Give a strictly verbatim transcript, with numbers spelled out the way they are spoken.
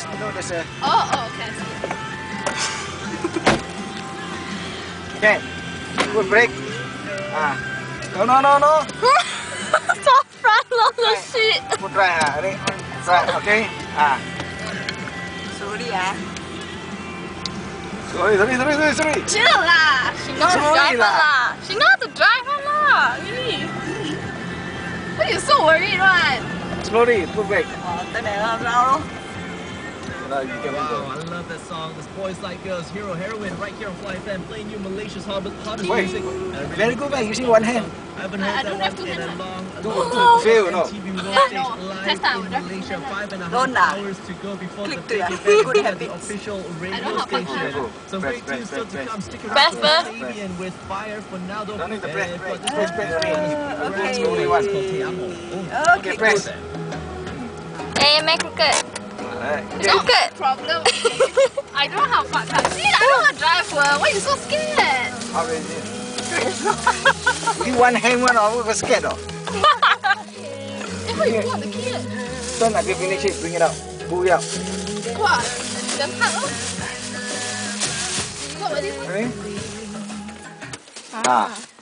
there's no, there's a. Oh, oh, okay. I see. Okay. Good break. Ah. No, no, no, no. Top front of the seat. Put right. Ah, ready? Right. Okay. Ah. Sorry ah. Sorry, sorry, sorry, sorry, sorry. Chill lah. She knows how to drive lah. She knows how to drive lah. Really. Why you so worried, right? Slowly. Put break. Ờ, tới này làm sao luôn. Wow, I love that song. It's Boys Like Girls, Hero Heroine, right here on Fly F M, playing you Malaysia's hottest Wait. music. Very good, man. Using one hand. I haven't heard that one in a long, Do, long do, time. feel, no? T V World Yeah, Stage no. live Test out. in Malaysia, five and a Don't half lah. hours to go before the Click big to event good at the habits. official I radio don't know how to station. Go. So Press, great press, tunes still press, to press. come. Stick around Press for first. Fabian with Fire for Naldo. Don't need to press, And press, for this press, press, one, press. Okay. Slowly one. it's called Te Amo. Oh, Okay, press. good. Hey, make crooked. Alright. No good. Problem. I don't know how far to see. I don't want to drive. Well, why you so scared? How is it? You one hand, one over, was scared of. Eh, how you want the kid? Turn like you finish it, bring it out. Pull it out. Wow, damn hard. Oh. What was this? Ready? Ah.